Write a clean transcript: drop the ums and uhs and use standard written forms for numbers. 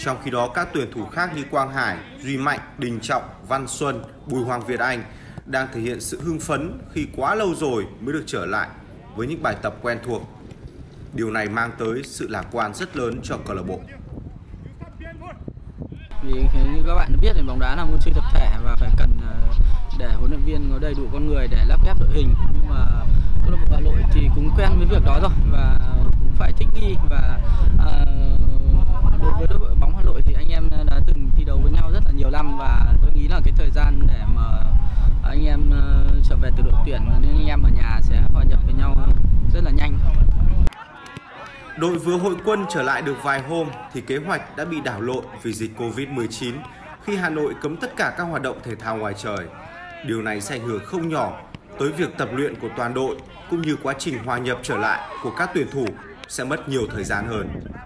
Trong khi đó, các tuyển thủ khác như Quang Hải, Duy Mạnh, Đình Trọng, Văn Xuân, Bùi Hoàng Việt Anh đang thể hiện sự hưng phấn khi quá lâu rồi mới được trở lại với những bài tập quen thuộc. Điều này mang tới sự lạc quan rất lớn cho câu lạc bộ. Vì như các bạn biết thì bóng đá là môn chơi tập thể và phải cần để huấn luyện viên có đầy đủ con người để lắp ghép đội hình. Nhưng mà câu lạc bộ Hà Nội thì cũng quen với việc đó rồi và cũng phải thích nghi. Và đối với đội bóng Hà Nội thì anh em đã từng thi đấu với nhau rất là nhiều năm và tôi nghĩ là cái thời gian để mà anh em trở về từ đội tuyển nên anh em ở nhà sẽ hòa nhập với nhau rất là nhanh. Đội vừa hội quân trở lại được vài hôm thì kế hoạch đã bị đảo lộn vì dịch Covid-19 khi Hà Nội cấm tất cả các hoạt động thể thao ngoài trời. Điều này sẽ ảnh hưởng không nhỏ tới việc tập luyện của toàn đội cũng như quá trình hòa nhập trở lại của các tuyển thủ sẽ mất nhiều thời gian hơn.